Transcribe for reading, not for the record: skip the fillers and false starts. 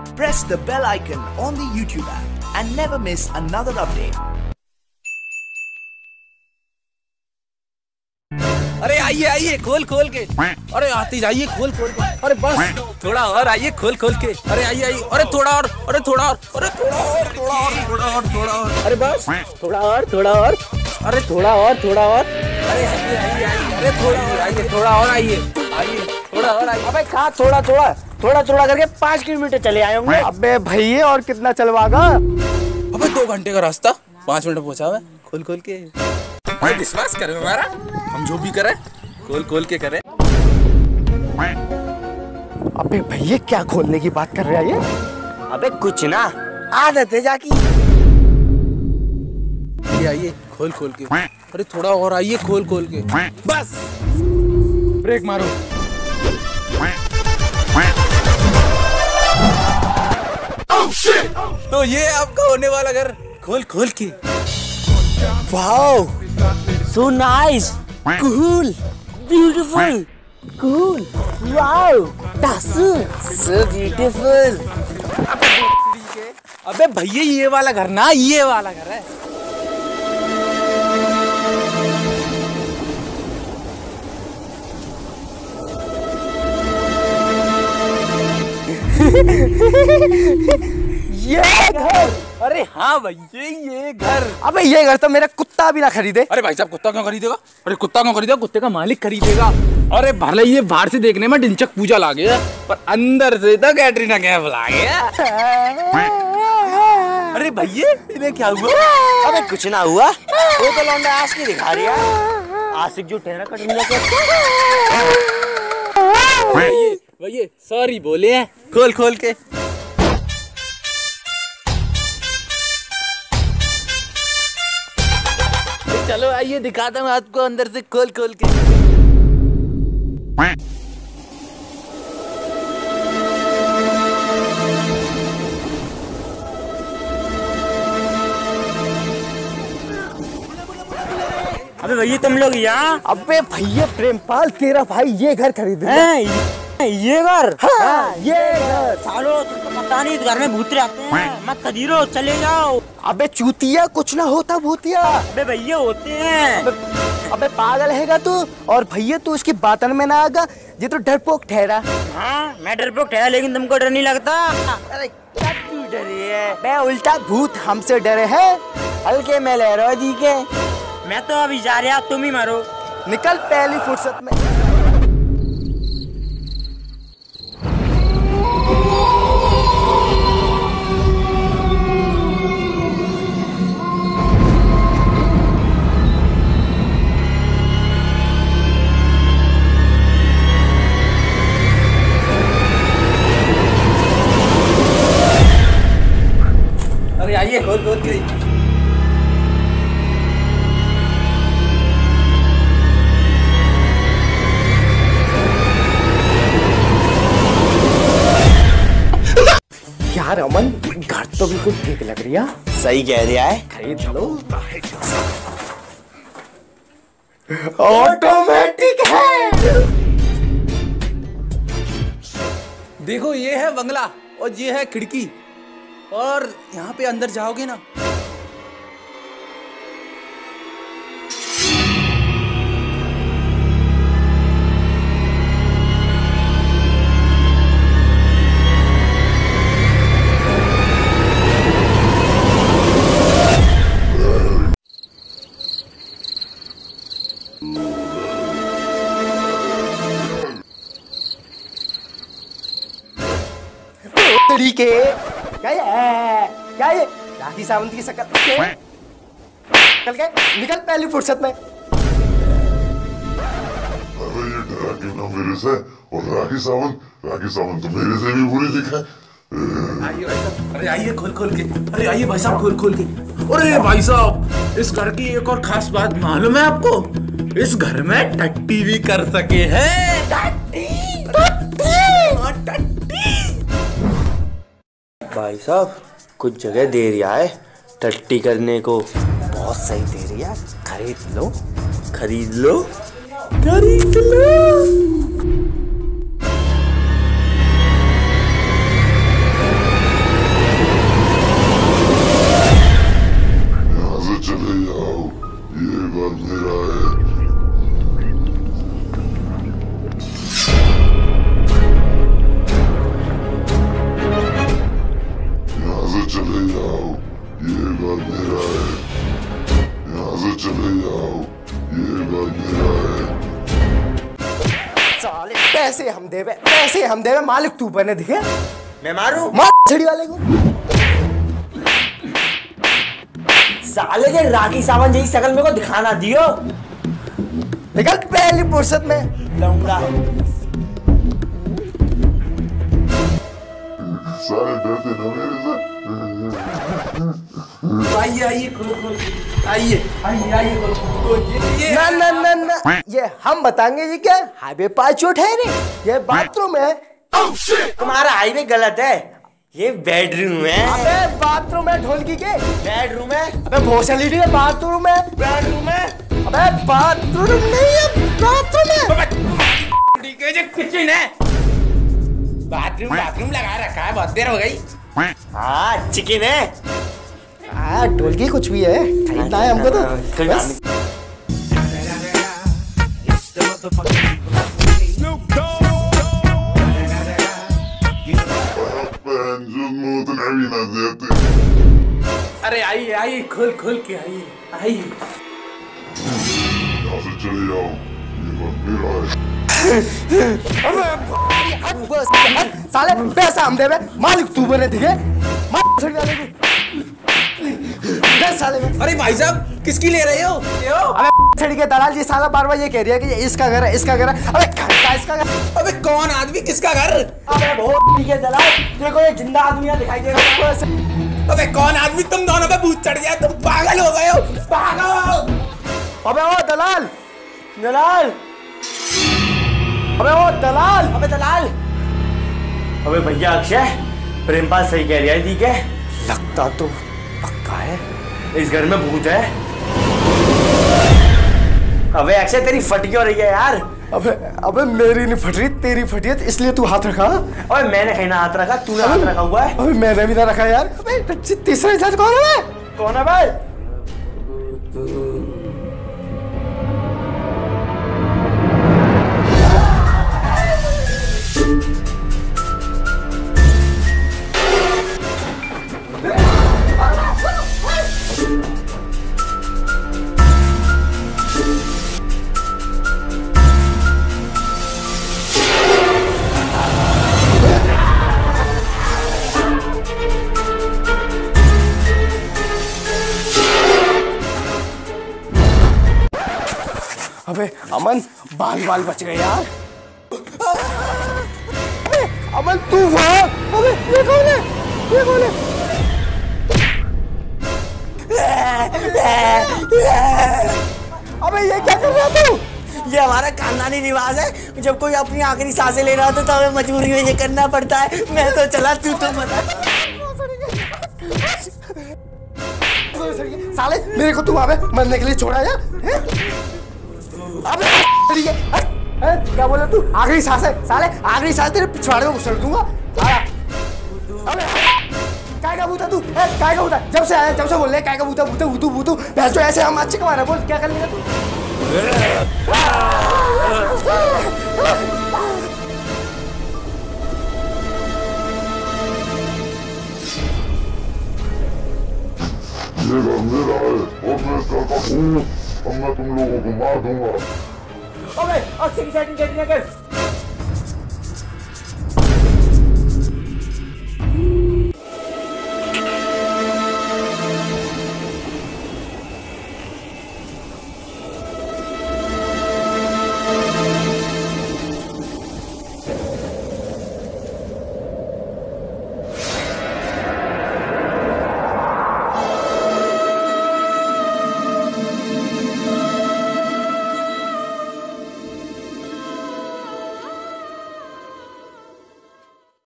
Press the bell icon on the YouTube app and never miss another update. अरे आइए आइए खोल खोल के, अरे आते जाइए खोल खोल के, अरे बस थोड़ा और आइए खोल खोल के, अरे आइए आइए, अरे थोड़ा और, अरे थोड़ा और, अरे थोड़ा और, थोड़ा और, थोड़ा और, थोड़ा और, अरे बस थोड़ा और, थोड़ा और, अरे थोड़ा और, थोड़ा और, अरे आइए आइए आइए, अरे थोड़ा और आइए, थोड़ा और आइए, आइए थोड़ा और आइए। अबे कहाँ थोड़ा थोड़ा थोड़ा थोड़ा करके 5 किलोमीटर चले आए होंगे। अबे भैया और कितना चलवागा? अबे 2 घंटे का रास्ता 5 मिनट पहुंचा है, खोल खोल के। भाई विश्वास करें हमारा, हम जो भी करें खोल खोल के करें। अबे भैया क्या खोलने की बात कर रहा है ये? अबे कुछ ना, आदत है जाकी। ये आइए खोल खोल के, अरे थोड़ा और आइए खोल खोल के, बस ब्रेक मारो। तो ये आपका होने वाला घर खोल खोल के। Wow, so nice, cool, beautiful, cool, wow, that's so beautiful। अबे भैया ये वाला घर ना, ये वाला घर है। ये घर? अरे हाँ भैया ये घर। अबे ये घर तो मेरा कुत्ता भी ना खरीदे। अरे भाई साहब कुत्ता क्यों खरीदेगा? अरे कुत्ता क्यों खरीदेगा? कुत्ते का मालिक खरीदेगा। अरे भले ये बाहर से देखने में ढिंचक पूजा लागे, पर अंदर से तो कैटरीना कैफ लागे। अरे भैया इन्हें क्या हुआ? अबे कुछ ना हुआ, वो तो लौंडा आशिकी दिखा रही है। आशिक जो ठहरा कटरीना कैफ। भैया सॉरी बोले हैं खोल खोल के। चलो आइए दिखाता हूँ आपको अंदर से खोल खोल के। अबे भैया तुम लोग यहाँ? अबे भैया प्रेमपाल तेरा भाई ये घर खरीदे। ये घर? हाँ, ये घर। सालो तुमको पता नहीं, घर में भूत रहते हैं, मत खरीदो, चले जाओ। अबे चूतिया कुछ ना होता भूतिया। अबे भैया होते हैं। अबे पागल हैगा तू? और भैया तू उसकी बातन में ना आगा, ये तो डरपोक ठहरा। हाँ मैं डरपोक ठहरा, लेकिन तुमको डर नहीं लगता? अरे क्या क्यों डरी है? मैं उल्टा भूत हमसे डरे है। हल्के में ले रहा जी के। मैं तो अभी जा रहा, तुम ही मारो। निकल पहली फुर्सत में। अरे आइए खोल खोल के। यार अमन घर तो बिल्कुल ठीक लग रही है। सही कह रहा है, खरीद लो। ऑटोमेटिक है। देखो ये है बंगला और ये है खिड़की, और यहाँ पे अंदर जाओगे ना, तरीके क्या ये राखी सावंत की शक्ल। निकल गए, निकल पहली फुर्सत में। अरे ये डरा क्यों ना मेरे से, और राखी सावंत तो मेरे से भी बुरी दिखे। आइए भाई साहब, अरे आइए खोल खोल के, अरे आइए भाई साहब खोल खोल के। अरे भाई साहब इस घर की एक और खास बात मालूम है आपको? इस घर में टट्टी भी कर सके हैं। टट्टी भाई साहब कुछ जगह दे रहा है टट्टी करने को, बहुत सही दे रही है। खरीद लो खरीद लो खरीद लो। हम देवे, पैसे हम देवे, मालिक तू बने दिखे। मैं मारूं? मार छड़ी वाले को। साले के राखी सावंत जैसी शकल मेरे को दिखाना दियो। निकल पहली फुर्सत में लौंगा। सारे डरते ना मेरे से। आइए आइए खोल खोल आइए आइए आइए खोल ये ना ना ना ना, ये हम बताएंगे ये क्या हाईवे पास चोट है रे, ये बाथरूम है। तुम्हारा हाईवे गलत है, ये बेडरूम है। अबे बाथरूम है ढोलकी के, बेडरूम है। अबे भोसड़ी है, बाथरूम है। बेडरूम है। अबे बाथरूम नहीं है, बाथरूम है। ठीक है, जो किचन है। बाथरूम बाथरूम लगा रखा है, बहुत देर हो गई। हाँ चिकन है। हाँ ढोलकी कुछ भी है, खरीदना है हमको तो बस। अरे आइए आइए खोल खोल के आइए आइए। यहाँ से चले जाओ, ये घर मेरा है। साले पैसा हम देवे, मालिक तू बने दिखे। मार छड़ी वाले को। साले में। अरे भाई साहब किसकी ले रहे हो? अबे छड़ी के दलाल जी साला बार बार ये कह रही है कि ये इसका घर है, इसका घर है। अबे घर का इसका घर। अबे कौन आदमी किसका घर? अबे बहुत ठीक है दलाल, देखो ये जिंदा आदमी यहाँ दिखाई दे रहा है। अबे कौन आदमी? तुम दोनों पे भूत चढ़ गया, तुम पागल हो गए हो, पागल। अबे ओ दलाल, दलाल, अबे ओ दलाल, अबे दलाल। अबे भैया अक्षय, प्रेमपाल सही कह रही है। ठीक है, लगता तो पक्का है इस घर में भूत है। अबे अक्षय तेरी फटी क्यों रही है यार? अबे अबे मेरी नहीं फट रही, तेरी फटी है, इसलिए तू हाथ रखा। अबे मैंने कहीं ना हाथ रखा, तूने हाथ रखा हुआ है। अबे मैंने भी ना रखा यार। अबे तीसरा इंसान कौन है? कौन है भाई? अबे अमन, बाल बाल बच गए यार। अबे अमन तू वहाँ? अबे ये कौन है? ये कौन है? अबे ये क्या कर रहा तू? ये हमारा खानदानी रिवाज है, जब कोई अपनी आखिरी सांसें ले रहा होता तो हमें मजबूरी में ये करना पड़ता है। मैं तो चला, तू तो बता। साले मेरे को तू वहाँ पे मरने के लिए छोड़ा या? अबे ठीक है, क्या बोला तू? आखिरी सांस है साले, आखिरी सांस तेरे पिछवाड़े में घुसड़ दूंगा। अबे काय का बूता तू? काय का बूता? जब से आया, जब से बोल रहे काय का बूता, बूता बूतू बूतू। भैंस जो ऐसे हम अच्छे कमा रहे, बोल क्या कर लेगा तू? ये घर मेरा है और मैं इसका भूत, अब मैं तुम लोगों को मार दूंगा। अबे अक्षय की सेटिंग कर।